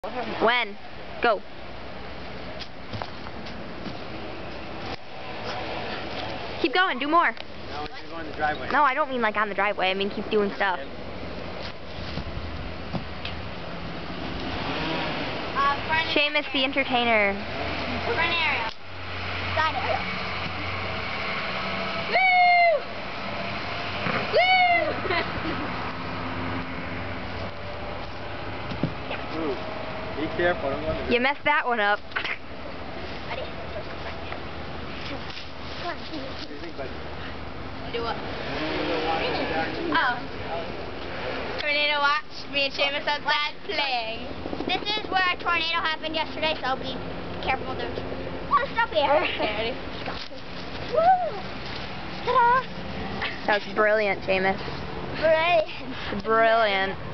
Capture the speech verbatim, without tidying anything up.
When? Go. Keep going, do more. No, you're going the driveway. No, I don't mean like on the driveway, I mean keep doing stuff. Uh, Shamus the entertainer. Front area. Side area. Woo! Woo! Ooh, be careful, I don't want to. You messed that one up. Ready? What do you think, buddy? Do what? Oh. Tornado watch. Me and Shamus outside playing. This is where a tornado happened yesterday, so be careful. There's a lot of stuff here. Okay, ready? Woo! Ta-da! That was brilliant, Shamus. Brilliant. Brilliant.